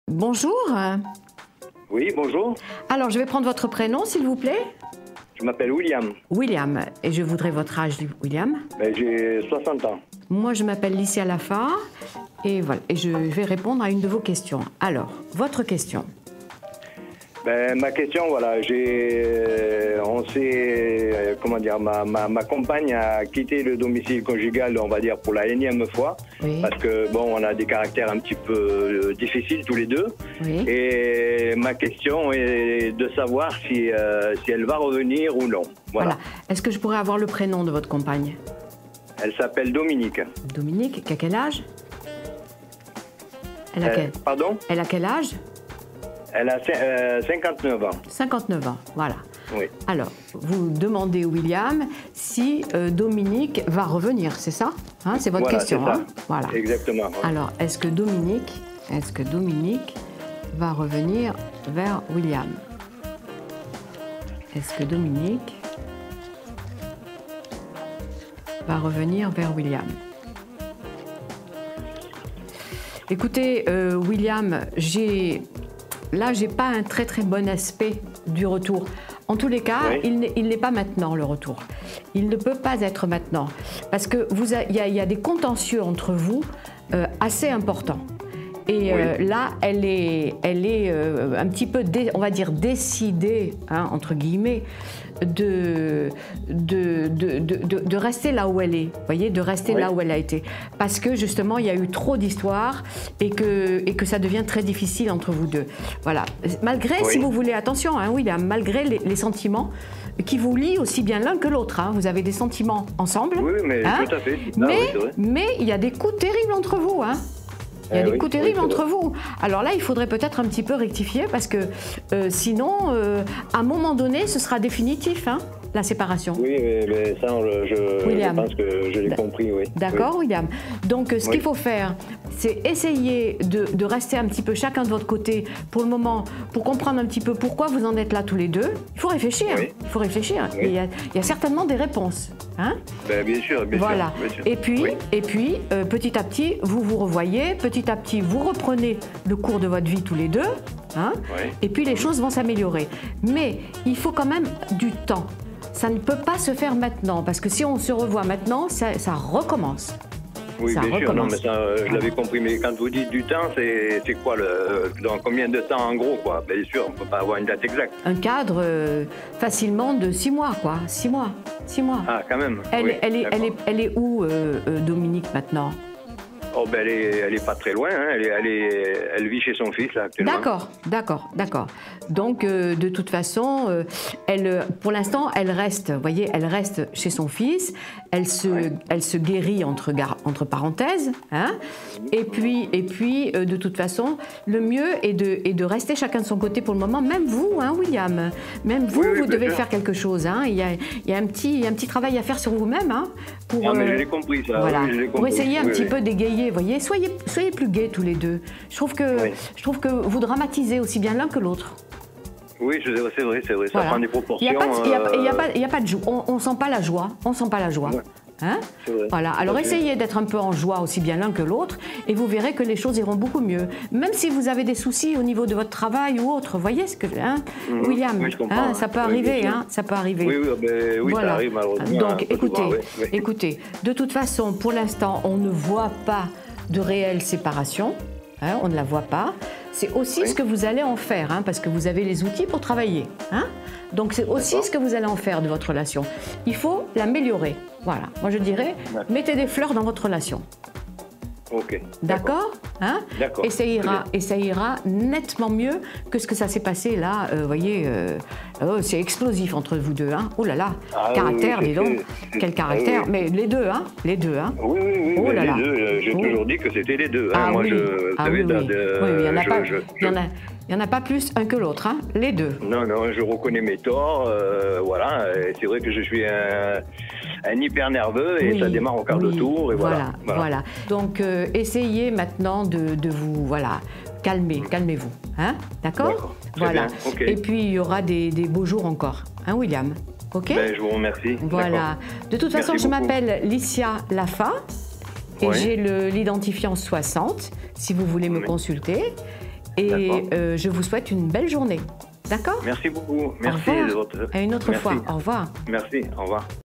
Bonjour. Oui, bonjour. Alors, je vais prendre votre prénom, s'il vous plaît. Je m'appelle William. William. Et je voudrais votre âge, William. J'ai 60 ans. Moi, je m'appelle Licia Lafa. Et voilà. Et je vais répondre à une de vos questions. Alors, votre question. Ma question, voilà, ma compagne a quitté le domicile conjugal, on va dire, pour la énième fois. Oui. Parce que, bon, on a des caractères un petit peu difficiles tous les deux. Oui. Et ma question est de savoir si elle va revenir ou non. Voilà. Est-ce que je pourrais avoir le prénom de votre compagne? Elle s'appelle Dominique. Dominique, qui a quel âge? Pardon? Elle a quel âge? Elle a 59 ans. 59 ans, voilà. Oui. Alors, vous demandez, William, si Dominique va revenir, c'est ça, hein? C'est votre question, c'est ça. Hein? Voilà. Exactement. Alors, est-ce que Dominique va revenir vers William? Est-ce que Dominique va revenir vers William? Écoutez, William, j'ai pas un très très bon aspect du retour. En tous les cas, oui. Il n'est pas maintenant le retour. Il ne peut pas être maintenant. Parce que il y a des contentieux entre vous assez importants. Et oui. Là, elle est un petit peu, on va dire, décidée, hein, entre guillemets, de rester là où elle est, vous voyez, de rester oui. là où elle a été. Parce que justement, il y a eu trop d'histoires et que ça devient très difficile entre vous deux. Voilà. Malgré, oui. si vous voulez, attention, hein, William, malgré les sentiments qui vous lient aussi bien l'un que l'autre. Hein. Vous avez des sentiments ensemble. Oui, mais hein, tout à fait. Mais il y a des coups terribles entre vous, hein. Il y a des coups terribles entre vous. Alors là, il faudrait peut-être un petit peu rectifier parce que sinon, à un moment donné, ce sera définitif, hein, la séparation. Oui, mais ça, je pense que je l'ai compris, oui. D'accord, oui. William. Donc, ce qu'il faut faire, c'est essayer de rester un petit peu chacun de votre côté pour le moment, pour comprendre un petit peu pourquoi vous en êtes là tous les deux. Il faut réfléchir. Oui. Il faut réfléchir. Oui. Il y a certainement des réponses. Hein, bien sûr, bien voilà. sûr. Bien sûr. Et puis petit à petit, vous vous revoyez, petit à petit, vous reprenez le cours de votre vie tous les deux, hein, oui. Et puis les choses vont s'améliorer. Mais il faut quand même du temps. Ça ne peut pas se faire maintenant, parce que si on se revoit maintenant, ça recommence. Oui, ça bien recommence. Sûr, non, mais ça, je l'avais compris. Mais quand vous dites du temps, c'est quoi dans combien de temps en gros, quoi? Bien sûr, on ne peut pas avoir une date exacte. Un cadre facilement de 6 mois, quoi. 6 mois. 6 mois. Ah, quand même. Elle est où, Dominique, maintenant? Oh, elle est pas très loin, hein. Elle vit chez son fils, là, actuellement. D'accord. Donc, de toute façon, pour l'instant, elle reste, vous voyez, elle reste chez son fils, elle se guérit entre parenthèses, hein. Et puis, de toute façon, le mieux est de rester chacun de son côté pour le moment, même vous, hein, William. Même vous, vous devez faire quelque chose, hein. Il y a un petit travail à faire sur vous-même, hein, pour, mais je l'ai compris, ça. Voilà, oui, pour essayer un petit peu d'égayer. Voyez, soyez plus gais tous les deux. Je trouve que vous dramatisez aussi bien l'un que l'autre. Oui, c'est vrai. Voilà. Ça prend des proportions. Il n'y a pas de joie. On sent pas la joie. Ouais. Hein? Vrai. Voilà. Alors essayez d'être un peu en joie aussi bien l'un que l'autre et vous verrez que les choses iront beaucoup mieux. Même si vous avez des soucis au niveau de votre travail ou autre, voyez ce que, hein, William, oui, hein, ça peut arriver, hein, ça peut arriver. Oui, voilà. Ça arrive malheureusement. Donc écoutez, de toute façon, pour l'instant, on ne voit pas de réelle séparation. Hein, on ne la voit pas. C'est aussi ce que vous allez en faire, hein, parce que vous avez les outils pour travailler. Hein. Donc c'est aussi ce que vous allez en faire de votre relation. Il faut l'améliorer. Voilà. Moi je dirais, mettez des fleurs dans votre relation. Ok. D'accord, hein? D'accord. Et ça ira nettement mieux que ce que ça s'est passé là. Vous voyez, c'est explosif entre vous deux. Hein? Oh là là, caractère, dis donc. Quel caractère. Mais les deux, hein? Oui. Oh là là. Les deux. J'ai toujours dit que c'était les deux. Hein? Oui, il n'y en a pas plus un que l'autre, hein? Les deux. Non, je reconnais mes torts. Voilà. C'est vrai que je suis un hyper nerveux et ça démarre au quart de tour. Et voilà. Donc, essayez maintenant de vous calmez-vous. Hein? D'accord. Voilà. Okay. Et puis, il y aura des beaux jours encore. Hein, William? OK? Je vous remercie. Voilà. De toute façon, je m'appelle Licia Lafa et j'ai l'identifiant 60, si vous voulez me consulter. Et je vous souhaite une belle journée. D'accord ? Merci beaucoup. Merci. À une autre fois. Au revoir. Merci. Au revoir.